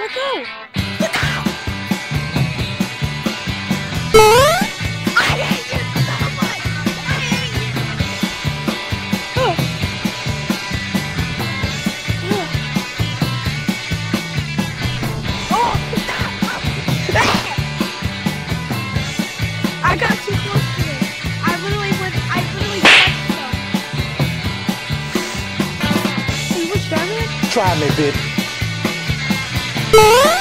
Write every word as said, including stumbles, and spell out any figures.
let go! Let go! I hate you so much! I hate you! Oh. Oh. I got too close to it. I literally went, I literally touched them. Are you much damage? Try me, bitch.